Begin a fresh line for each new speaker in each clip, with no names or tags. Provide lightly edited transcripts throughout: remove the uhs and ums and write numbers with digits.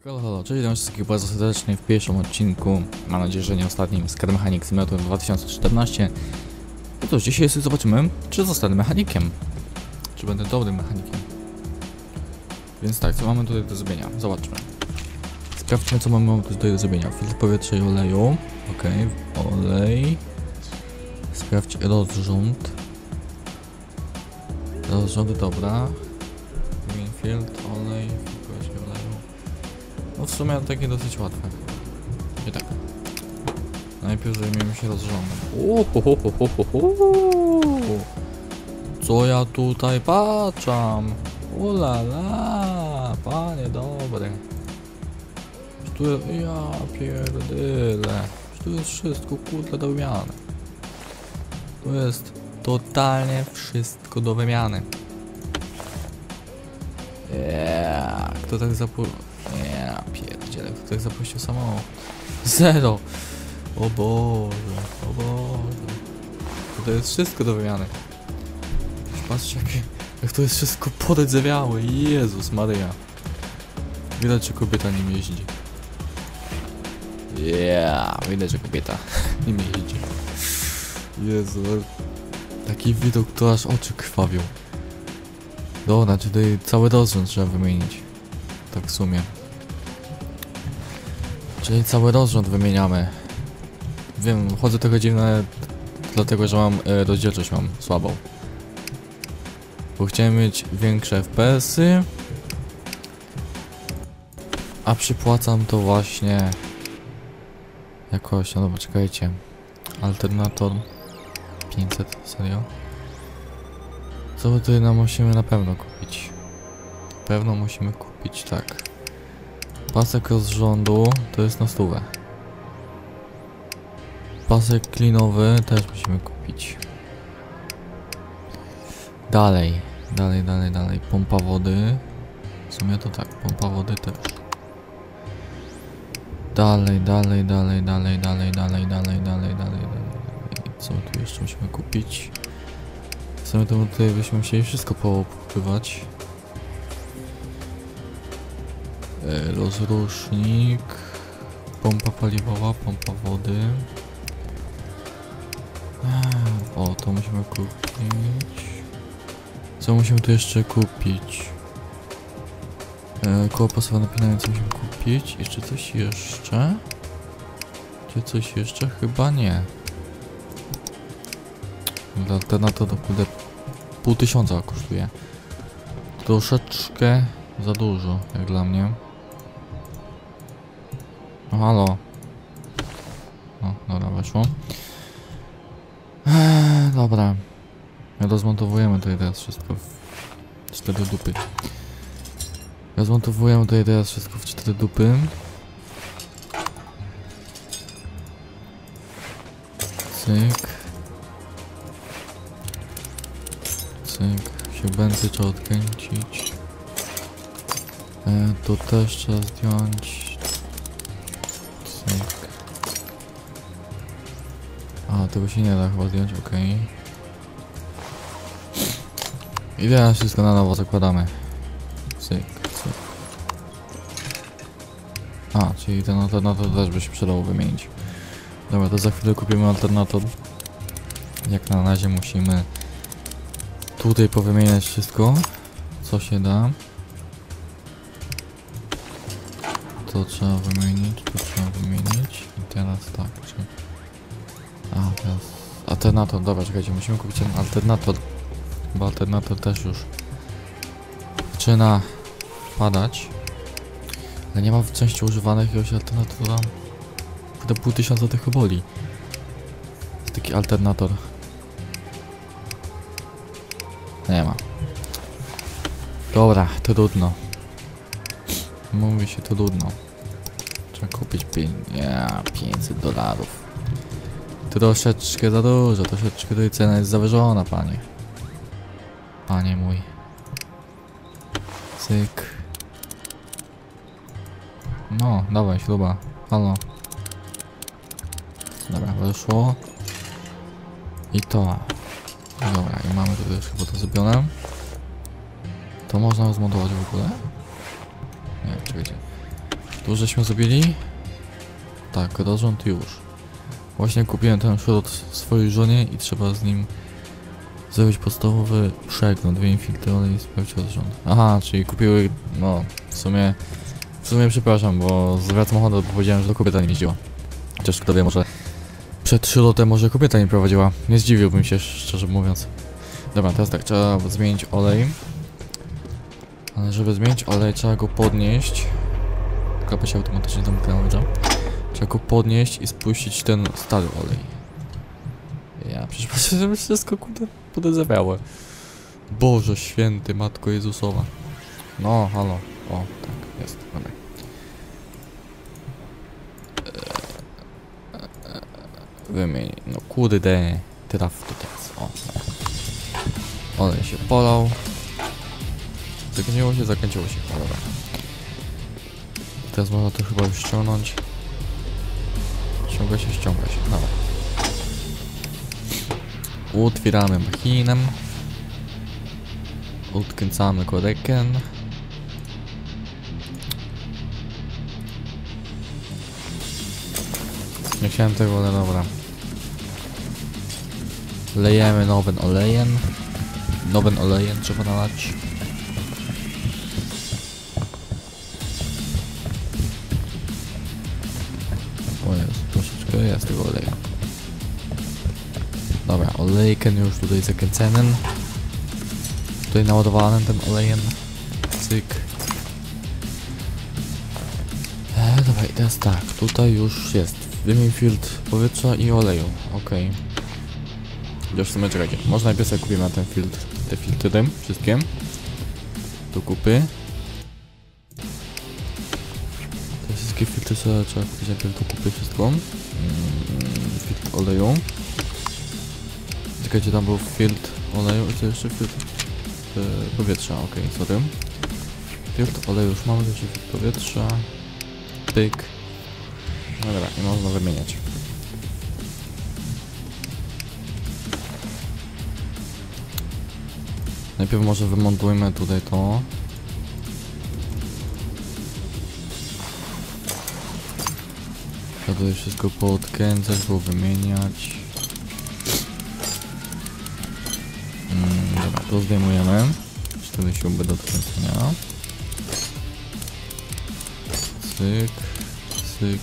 Halo, halo, cześć, witam wszystkich bardzo serdecznie w pierwszym odcinku, mam nadzieję, że nie ostatnim, z Car Mechanic Simulator 2014. No to dzisiaj sobie zobaczymy, czy zostanę mechanikiem, czy będę dobrym mechanikiem. Więc tak, co mamy tutaj do zrobienia? Zobaczmy. Sprawdźmy, co mamy tutaj do zrobienia. Filtr powietrza i oleju. Okej, olej. Sprawdź rozrząd. Rozrząd, dobra. Filtr, olej, powietrza i oleju. No w sumie takie dosyć łatwe. I tak. Najpierw zajmiemy się rozrządem. Co ja tutaj patrzam? Ulala, panie dobre. Tu ja pierdyle. Tu jest wszystko kurde do wymiany. Tu jest totalnie wszystko do wymiany. Kto tak ja pierdzielę, kto tak zapuścił samochód? Zero! O Boże, o Boże. To jest wszystko do wymiany. Patrzcie jak to jest wszystko podedzewiałe. Jezus Maryja. Widać, że kobieta nim jeździ. Widać, że kobieta nim jeździ. Jezu. Taki widok, to aż oczy krwawią. Dobra, czyli cały rozrząd trzeba wymienić. Tak w sumie. Czyli cały rozrząd wymieniamy. Wiem, chodzę trochę dziwne, dlatego że mam rozdzielczość mam słabą. Bo chciałem mieć większe FPS-y. A przypłacam to właśnie jakością. No poczekajcie. Alternator 500, serio? Co my tutaj musimy na pewno kupić? Pewno musimy kupić, tak. Pasek rozrządu to jest na 100. Pasek klinowy też musimy kupić. Dalej. Pompa wody. W sumie to tak, pompa wody też. Dalej. Co tu jeszcze musimy kupić? W sumie to tutaj byśmy musieli wszystko popływać. Rozrusznik. Pompa paliwowa, pompa wody. O, to musimy kupić. Co musimy tu jeszcze kupić? Koło pasowe napinające musimy kupić. Jeszcze coś jeszcze? Czy coś jeszcze? Chyba nie. Alternator to kurde 1500 kosztuje. Troszeczkę za dużo, jak dla mnie. No halo. O, dobra, weszło. Dobra. Rozmontowujemy tutaj teraz wszystko w 4 dupy. Rozmontowujemy tutaj teraz wszystko w 4 dupy. Cyk. Cyk. Śrubency trzeba odkręcić. To też trzeba zdjąć. Cyk. A, tego się nie da chyba zdjąć, okej. I teraz wszystko na nowo zakładamy. Cyk, cyk. A, czyli ten alternator też by się przydało wymienić. Dobra, to za chwilę kupimy alternator. Jak na razie musimy tutaj powymieniać wszystko, co się da. To trzeba wymienić, to trzeba wymienić. I teraz tak, czy... A, teraz... Alternator, dobra, czekajcie, musimy kupić ten alternator. Bo alternator też już zaczyna padać. Ale nie ma w części używanych jakiegoś alternatora. Kurde, 1500 tych boli. Jest taki alternator. Nie ma. Dobra, to trudno. Mówi się to trudno. Trzeba kupić $500. Troszeczkę za dużo, troszeczkę tutaj cena jest zawyżona, panie. Panie mój. Cyk. No, dawaj, śruba. Halo. Dobra, wyszło. I to. Dobra, i mamy tutaj już chyba to zrobione. To można rozmontować w ogóle? Nie, czekajcie. Tu żeśmy zrobili? Tak, rozrząd już. Właśnie kupiłem ten środ swojej żonie i trzeba z nim zrobić podstawowy przegląd, infiltry olej i sprawdzić rozrząd. Aha, czyli kupiły, no w sumie przepraszam, bo zwracam honor, bo powiedziałem, że to kobieta nie jeździła. Chociaż kto wie, może przed środem może kobieta nie prowadziła. Nie zdziwiłbym się, szczerze mówiąc. Dobra, teraz tak, trzeba zmienić olej. Ale żeby zmienić olej, trzeba go podnieść. Klapa się automatycznie zamknęła, dobrze? Trzeba go podnieść i spuścić ten stary olej. Ja przecież patrzę, żeby wszystko kurde podezwiałe. Boże święty, Matko Jezusowa. No, halo. O, tak, jest, dobra. Wymień, no kurde. Traf to teraz, o. Olej się polał. Zakręciło się, o, dobra. Teraz można to chyba już ściągnąć. Ściąga się, dobra. Otwieramy machinę. Odkręcamy koreken. Nie chciałem tego, ale dobra. Lejemy nowym olejem. Nowym olejem trzeba nalać. O jest, troszeczkę jest tego oleju. Dobra, olejkiem już tutaj zakręcenym. Tutaj naładowanym tym olejem. Cyk. Dobra, i teraz tak, tutaj już jest wymień filtr powietrza i oleju, okej. Już w sumie czekajcie, może najpierw sobie kupimy ten filtr, te filtry, wszystkie. Do kupy. Te wszystkie filtry trzeba kupić najpierw do kupy wszystko. Filtr oleju. Czekajcie, tam był filtr oleju i co jeszcze filtr powietrza, okej, sorry. Filtr oleju już mamy, to jest filtr powietrza. Pyk. No dobra, nie można wymieniać. Najpierw może wymontujmy tutaj to. Trzeba tutaj wszystko poodkręcać, było wymieniać. Dobra, to zdejmujemy. 4 śruby do odkręcenia. Cyk, cyk.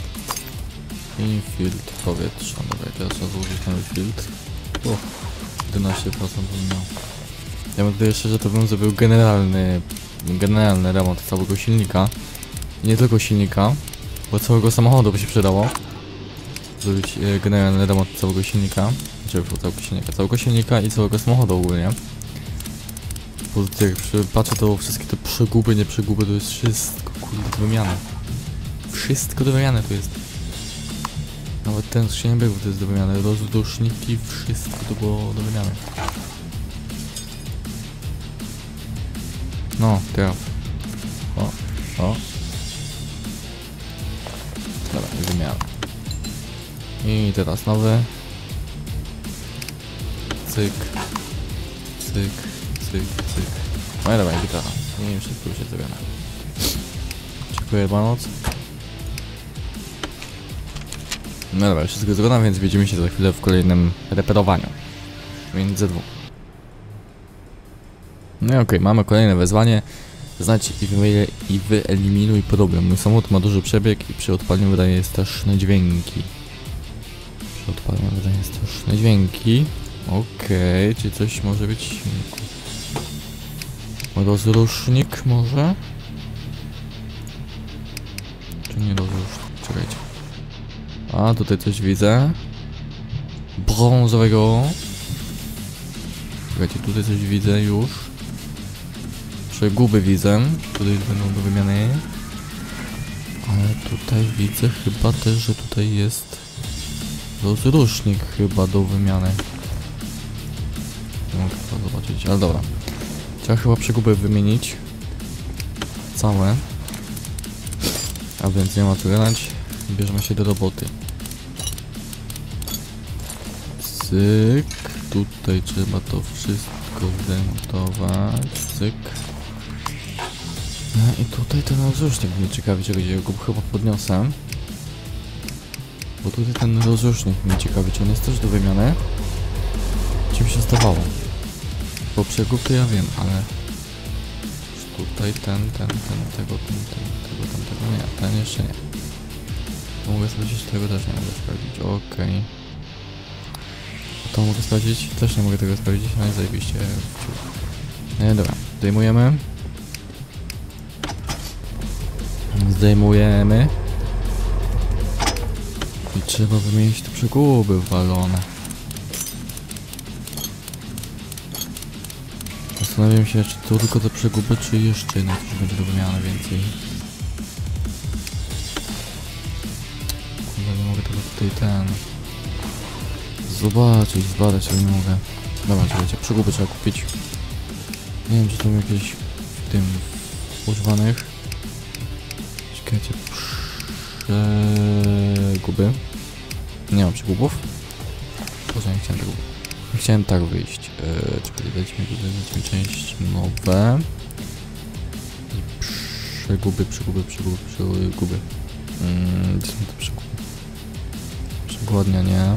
I filtr powietrza. Dobra, teraz trzeba złożyć nowy filtr. 11% miał. Ja bym tutaj jeszcze, że to bym zrobił generalny remont całego silnika. I nie tylko silnika, bo całego samochodu by się przydało. Zrobić generalny remont całego silnika. Całego silnika i całego samochodu ogólnie. Bo jak patrzę, to wszystkie te przeguby, nie przeguby, to jest wszystko kurde do wymiany. Wszystko do wymiany to jest. Nawet ten skrzynia biegów to jest do wymiany. Rozduszniki, wszystko to było do wymiany. No, teraz. O. Dobra, wymiana. I teraz nowy. Cyk. Cyk, cyk, cyk. No i dobra, gitara. I wszystko już jest zrobione. Dziękuję bardzo. No dobra, wszystko jest zrobione, więc widzimy się za chwilę w kolejnym reperowaniu. Między dwóch. No i okej, mamy kolejne wezwanie. Znajdź i wyeliminuj problem. Mój samochód ma duży przebieg i przy odpaleniu wydaje straszne dźwięki. Przy odpaleniu wydaje straszne dźwięki. Okej, czyli coś może być... Rozrusznik może? Czy nie rozrusznik? Czekajcie. A, tutaj coś widzę. Brązowego. Czekajcie, tutaj coś widzę już. Przeguby widzę. Tutaj będą do wymiany. Ale tutaj widzę chyba też, że tutaj jest rozrusznik chyba do wymiany. Nie mogę to zobaczyć, ale dobra. Trzeba chyba przeguby wymienić. Całe. A więc nie ma co gadać. Bierzemy się do roboty. Cyk. Tutaj trzeba to wszystko zdemontować. Cyk. I tutaj ten rozrusznik mnie ciekawi, czy gdzie go chyba podniosę. Bo tutaj ten rozrusznik mnie ciekawi, czy on jest też do wymiany? Czy mi się zdawało? Bo przegubkę ja wiem, ale... Tutaj tego, nie, ten jeszcze nie. To mogę sprawdzić, tego też nie mogę sprawdzić, okej. To mogę sprawdzić? Też nie mogę tego sprawdzić, no i zajebiście. Dobra, zdejmujemy. Zdejmujemy. I trzeba wymienić te przeguby walone. Zastanawiam się, czy to tylko te przeguby, czy jeszcze no coś będzie do wymiany więcej. Kurde, nie mogę tego tutaj zobaczyć, zbadać, ale nie mogę. Dobra, czekajcie, przeguby trzeba kupić. Nie wiem, czy są jakieś w tym używanych. Czekajcie, przeguby. Nie mam przegubów. Boże, nie chciałem tego. Chciałem tak wyjść. Czekajcie, dajcie mi część nowe. I przeguby. Gdzie są te przeguby? Przegładnianie.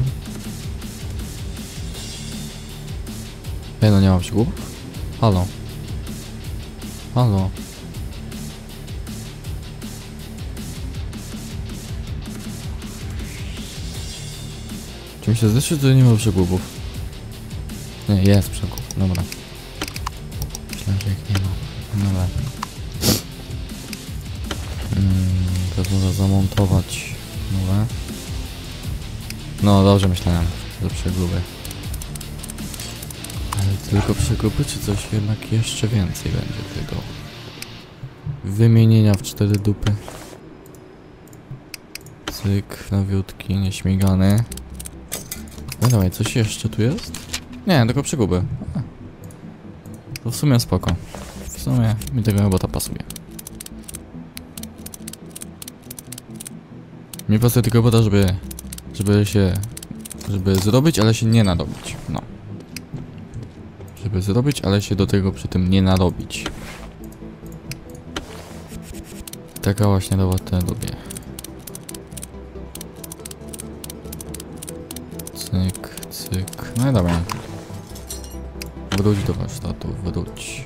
No nie mam przegubów? Halo. Halo. Czy mi się zdaje, że tutaj nie ma przegubów? Nie, jest przegub, dobra. Myślałem, że ich nie ma. Dobra. Teraz można zamontować nowe. No dobrze myślałem, że przeguby. Ale tylko przeguby, czy coś jednak jeszcze więcej będzie tego wymienienia w 4 dupy. Cyk, nawiutki, nieśmigany. No dawaj, coś jeszcze tu jest? Nie, tylko przeguby. To w sumie spoko. W sumie mi tego robota pasuje. Mi pasuje tylko robota, żeby zrobić, ale się nie narobić. No. Żeby zrobić, ale się do tego przy tym nie narobić. Taka właśnie robota lubię. Cyk, cyk. No i dobra. Wróć do warsztatu, wróć.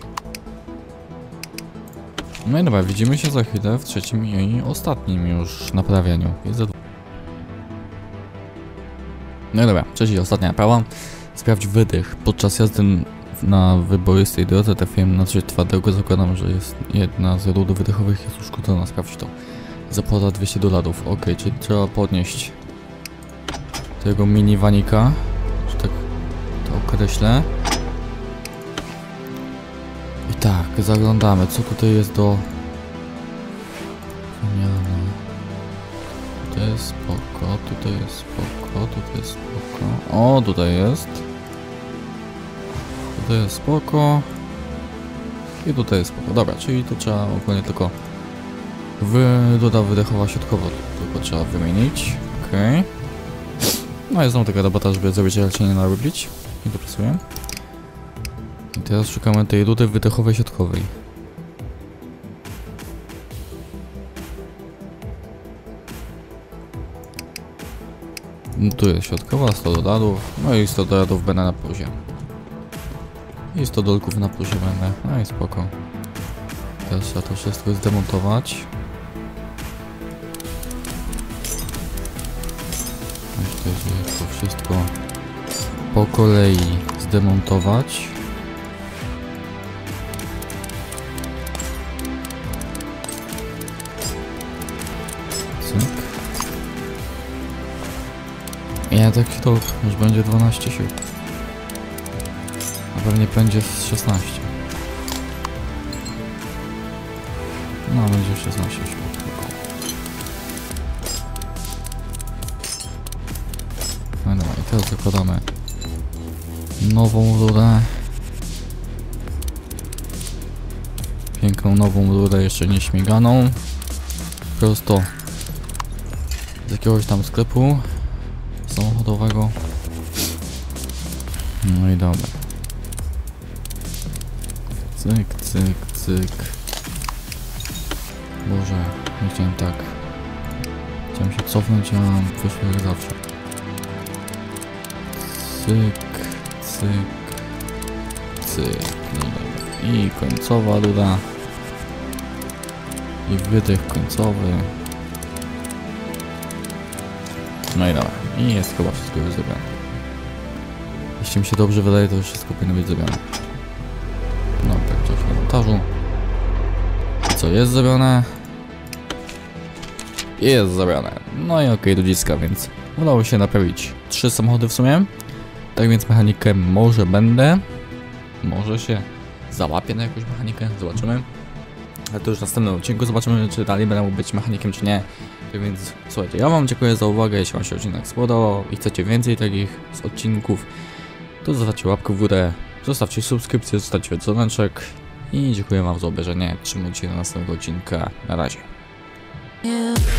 No i dobra, widzimy się za chwilę w trzecim i ostatnim już naprawianiu. No i dobra, trzeci i ostatnia naprawa. Sprawdź wydech. Podczas jazdy na wyboistej drodze trafiłem na coś twardego. Zakładam, że jest jedna z rur wydechowych jest uszkodzona. Sprawdź to. Zapłata $200. Ok, czyli trzeba podnieść tego minivanika, że tak to określę. I tak, zaglądamy, co tutaj jest do wymiany. Tutaj jest spoko, tutaj jest spoko, tutaj jest spoko. O, tutaj jest. Tutaj jest spoko. I tutaj jest spoko. Dobra, czyli to trzeba ogólnie tylko rura wydechowa środkowa, tylko trzeba wymienić. Okej. No jest znowu taka robota, żeby zrobić raczej nie narobić. I to pasuje. I teraz szukamy tej rury wydechowej środkowej. No tu jest środkowa, 100 dolarów. No i 100 dolarów będę na plusie. I 100 dolków na plusie będę. No i spoko. Teraz trzeba to wszystko zdemontować. Myślę, że to wszystko po kolei zdemontować. Cyk. Ja taki to już będzie 12 sił. A pewnie będzie z 16. No będzie 16 sił. No dobra, i teraz zakładamy nową rurę. Piękną nową rurę, jeszcze nie śmiganą. Prosto z jakiegoś tam sklepu samochodowego. No i dobra. Cyk, cyk, cyk. Boże, nie chciałem tak. Chciałem się cofnąć, a wyszło jak zawsze. Cyk, cyk, cyk. No dobra. I końcowa rura. I wydech końcowy. No i dobra. I jest chyba wszystko już zrobione. Jeśli mi się dobrze wydaje, to już wszystko powinno być zrobione. No tak, coś na montażu. Co jest zrobione? Jest zrobione. No i okej, ludziska, więc udało się naprawić 3 samochody w sumie. Tak więc mechanikiem może będę. Może się załapię na jakąś mechanikę, zobaczymy. Ale to już w następnym odcinku zobaczymy, czy dalej będę mógł być mechanikiem, czy nie. Tak więc słuchajcie, ja wam dziękuję za uwagę. Jeśli wam się odcinek spodobał i chcecie więcej takich z odcinków, to zostawcie łapkę w górę, zostawcie subskrypcję, zostawcie dzwoneczek i dziękuję wam za obejrzenie. Trzymajcie się do następnego odcinka. Na razie.